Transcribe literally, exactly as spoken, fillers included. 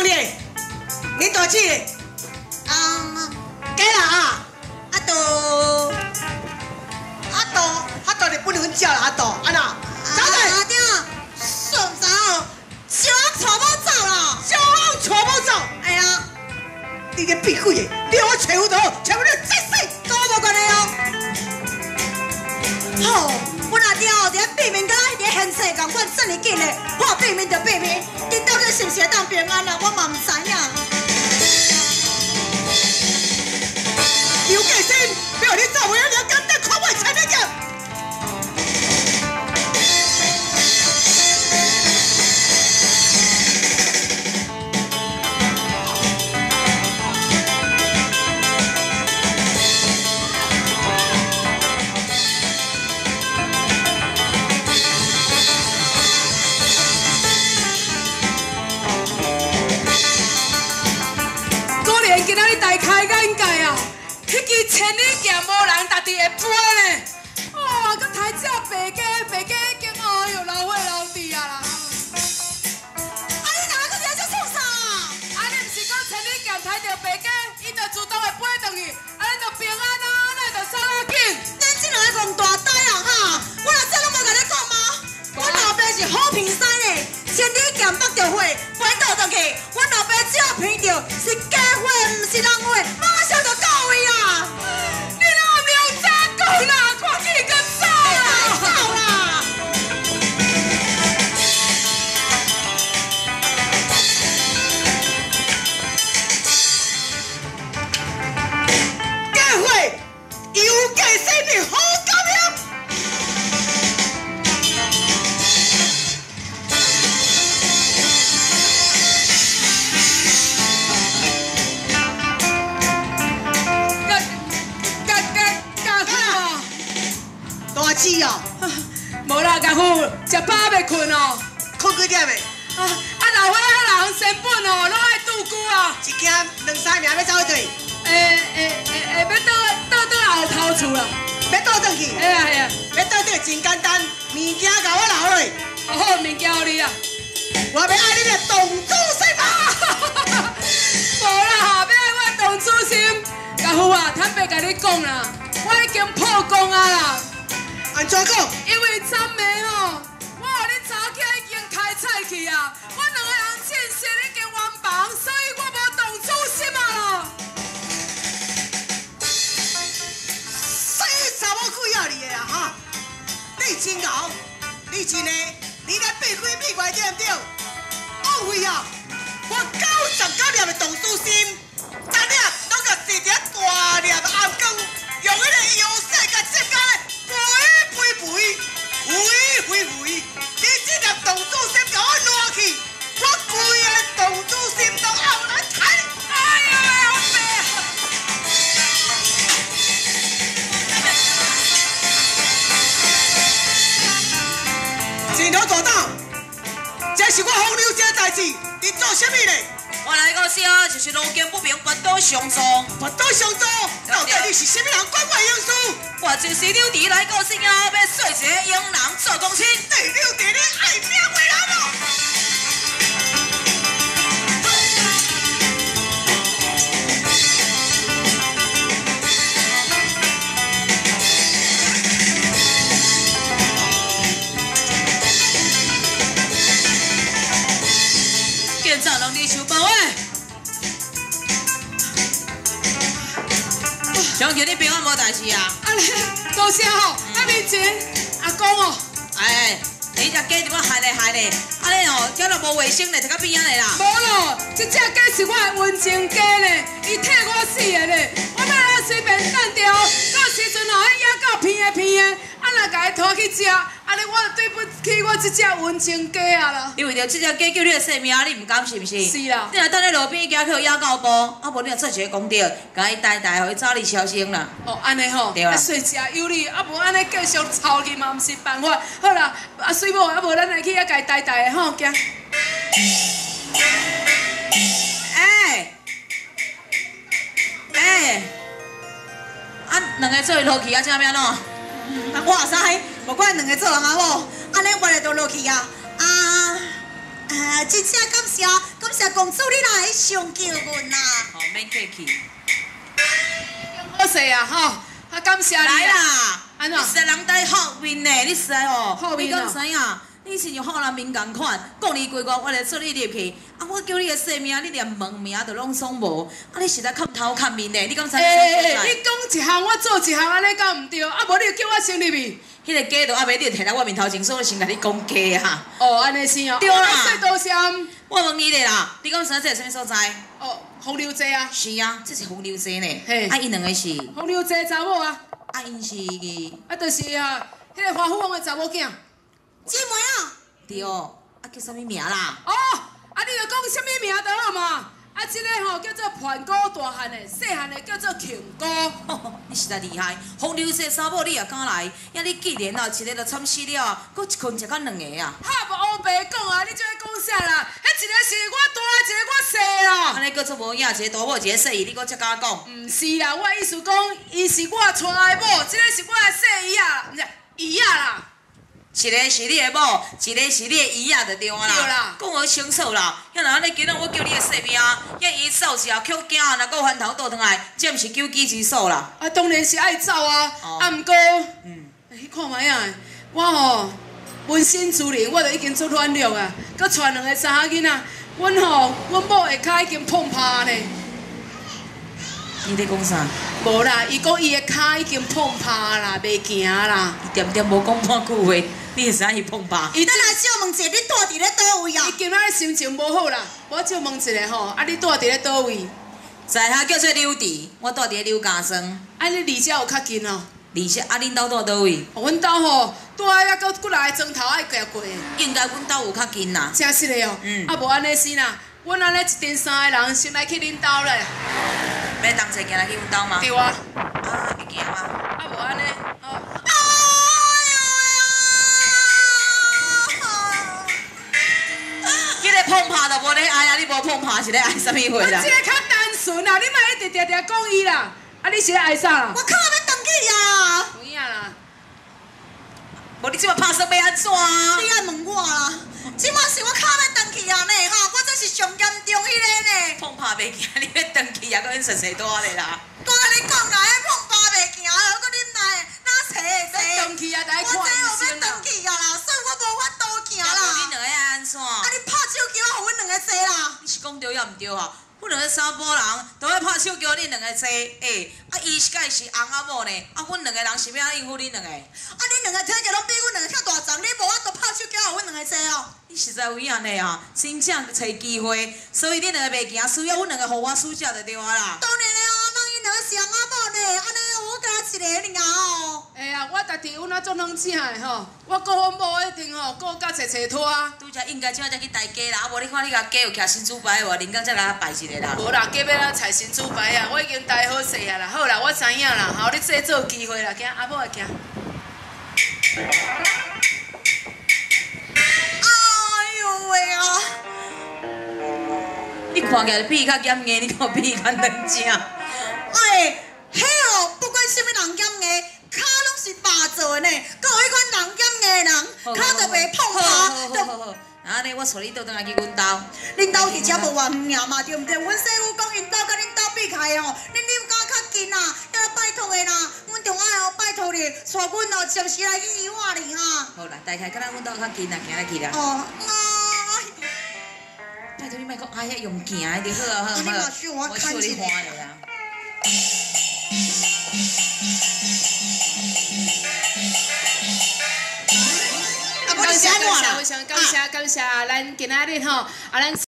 兄弟，你大姐， 啊， 假啦啊！ 阿杜， 阿杜，阿杜你不能叫啦，阿杜，安那？走阿的， 爹，顺走，小王带我走啦！ 小王带我走。 哎呀， 你个屁鬼的，你让我找不到，找不到这死。 跟我无关系哦。好，阮阿爹哦，伫避免甲迄个现世共款这么紧的，我避免就避免，你到底是不是会当平安啊？我嘛唔知影。 有戒心，不要你走回来，你简单看我才能讲。 今仔日大开眼界啊！迄支千里剑无人值得会飞呢。哦，佮抬只白鸡，白鸡已经哦哟老伙老弟啊啦。 啊，你哪个在这创啥？ 啊，你毋是讲千里剑抬着白鸡，伊就自动会飞转去，啊，咱就平安啊，咱就啥要紧？ 恁这两个戆大呆啊哈！我若这拢无甲你讲吗？阮老爸是好平山的，千里剑北着火，飞倒转去，阮老爸只要闻着是假火，毋是人火，马上就到位啊！ 你哪有早讲啦？赶紧去走啦！ 走啦！ 假货，有戒心的好高明。大姐哦， 无啦，家父食饱未困哦。 困几点的？ 啊啊，老伙仔人生本哦，拢爱拄久啊。 一件两三名要走去对， 诶诶诶诶，要倒倒倒后头厝啦。 要倒转去。 哎呀哎呀， 要倒对真简单，物件甲我留落。 好物件互你啊。 我要爱你的董主席嘛。 无啦，要爱我董主心。家父啊，坦白甲你讲啦，我已经破功啊啦。 安怎讲？ 因为昨暝吼，我和恁查囝已经开菜去啊，我两个人见识已经完房，所以我无动主心啊啦。 死查某鬼啊你的啊哈！你真牛，你真的，你来闭开闭关对唔对？误会啊！我九十九粒的董主心，十粒拢甲是一大粒的暗光，用迄个药水甲接甲肥肥肥肥肥肥，你这粒董主心甲我拿去，我规个董主心都后来睇。 哎呀，好白啊！ 真好大胆，这是我风流姐的代志，你做什么呢？ 我来到这就是路见不平，拔刀相助。 拔刀相助，到底你是什么人管我的因素？ 我就是柳弟来到这啊，要说一个英人做公亲。 第六弟，你爱命为人哦。 建造能力收包诶。想叫你平安无代志啊？ 安尼，多谢吼，啊面前阿公哦。 哎，你只鸡怎么害咧害咧？安尼哦，叫到无卫生咧，摕到边仔咧啦。 无咯，这只鸡是我的温情鸡呢，伊替我死的呢。我要来随便等着，到时阵吼，迄野狗偏的偏的，啊若甲伊拖去食，安尼我就对不起我这只温情鸡啊啦。 因为着这只鸡叫你的性命，你唔甘是毋是？ 是啦。 你若等咧路边行去野狗步，啊无你若做一个公德，甲伊呆呆，互伊早日超生啦。 哦，安尼吼， 对啦啊，细食有理，啊无安尼继续吵去嘛，毋是办法。好啦，啊水某，啊无咱来去遐家呆呆的吼，行。 哎哎，啊两个做落去啊，怎样喏？ 哇塞，无怪两个做人啊某，安尼我来都落去啊！啊啊，真正感谢，感谢公主你来上救阮呐！ 好，免客气。 好势啊，吼，啊感谢你。 来啦， 安怎？ 你实在人带好面呢，你实在哦， 好面哦你敢知影？你是像好人民共款，讲你几句，我来做你入去。啊，我叫你的姓名，你连门名都拢爽无。啊，你实在看头看面呢，你敢知影？ 诶诶，你讲一项，我做一项，安尼敢毋对？啊，无你就叫我先入去。 迄个假都还袂你摕来我面头前，所以我先甲你讲假啊。 哦，安尼是哦。 对啦说多声。 我问你咧啦，你敢知影这是啥物所在？ 哦，风流街啊。 是啊，这是风流街呢。 嘿啊，因两个是， 风流街查某啊。 啊，因是， 啊，就是啊，迄个华富王的查某囝。 姊妹啊， 对哦，啊叫啥物名啦？ 哦，啊，你就讲什么名就好嘛。啊，这个吼叫做盘古大汉的，细汉的叫做庆姑。 你实在厉害，风流街查某你也敢来？呀，你既然哦一个就惨死了，搁一困食到两个啊！ 哈，无乌白讲啊，你这讲啥啦？迄一个是我大，一个我细啦。 安尼搁做无影，一个大某，一个细姨，你搁才敢讲？ 毋是啦，我意思讲，伊是我带的某，这个是我的细姨啊，毋是姨啊啦。 一个是你的某，一个是你的姨仔，就对啊啦。 对啦， 讲好清楚啦。遐若安尼今仔我叫你的姓名，遐伊走时候捡囝，若搁翻头倒转来，这毋是救济之所啦。 啊，当然是爱走啊， 哦啊，毋过， 嗯， 你看卖啊，我吼温馨之灵，我就已经做软弱啊，搁带两个查囡仔，阮吼，阮某下骹已经碰趴呢。 你咧讲啥？ 无啦，伊讲伊的骹已经碰趴啦，袂行啦。 伊点点无讲半句话，你会知影伊碰吧？ 伊咱来小问者，你住伫咧倒位啊伊？今仔心情无好啦，我就问一下吼，啊，你住伫咧倒位？ 在遐叫做柳池，我住伫咧柳家庄。 啊，你离遮有较近哦？ 而且啊，恁兜住倒位？ 阮兜吼，拄啊还到骨来的砖头爱行过， 应该阮兜有较近啦。 真实的哦。 嗯啊，无安尼是啦，阮安尼一阵三个人先来去恁兜咧。 要同齐行来去阮兜吗？ 对啊。 啊，会行吗？ 啊，无安尼，哦。 迄个碰拍就无咧爱啊，你无碰拍是咧爱啥物货啦？ 我这个较单纯啦，你莫一直定定讲伊啦。啊，你是咧爱啥啦？ 我靠要登去啊！ 有影啦。 无你即摆拍算要安怎啊？ 你爱问我啦，即摆是我靠要登去啊呢吼，我这是上严重迄个呢。 碰拍袂行，你要登去也搁因实实大咧啦。 我甲你讲啦，迄碰巴袂行，搁恁来哪找会要登去啊，就爱看我这有要医生啦。 登去啊啦，所以我无法度行啊，无恁啦。 两个爱安怎？ 啊，你拍手叫我，互阮两个坐啦。 你是讲对抑毋对吼？阮两个查甫人都要拍手叫恁两个坐，诶，啊伊是该是翁仔某呢？啊，阮两个人是要安应付恁两个？ 啊，恁两个体格拢比阮两个较大张，你无法度拍手叫互阮两个坐哦。 你实在有影呢啊！真正找机会，所以恁两个袂行，需要阮两个互我输者就对啊啦。 当然了啊，人伊两个是翁仔某呢，安尼我甲一个尔哦。 哎呀，我家己阮啊做两只的吼，我顾阮某一定吼顾甲找找拖啊。 拄则应该即摆才去抬价啦，啊无你看你甲价有徛新主牌话，恁刚才来拜一个啦。 无啦，隔壁啦菜新主牌啊，我已经待好势啊啦。好啦，我知影啦，好，你制作机会啦，惊阿母会惊。 哎呦喂啊！ 你看起来比较严硬，你看比较冷静。 哎，迄哦，不管什么人检的，骹拢是白做的呢。搁有迄款人检的人，骹就袂碰好好趴。 好好，安尼我带你倒转来去阮兜。 恁兜伫遮无偌远尔嘛，对毋对？阮师傅讲因兜甲恁兜比起来哦，恁恁家较近啦，要拜托的啦。阮仲爱哦，拜托你，带阮哦，暂时来去医院里哈。 好啦，大概敢若阮兜较近啦，行来去啦。 哦，啊， 拜托你莫讲哎遐用行的就好啊，好你嘛好。 秀我我秀你看一下欢的啦。 啊，无你是安怎啦？ 非常感谢感谢咱今仔日吼，啊咱。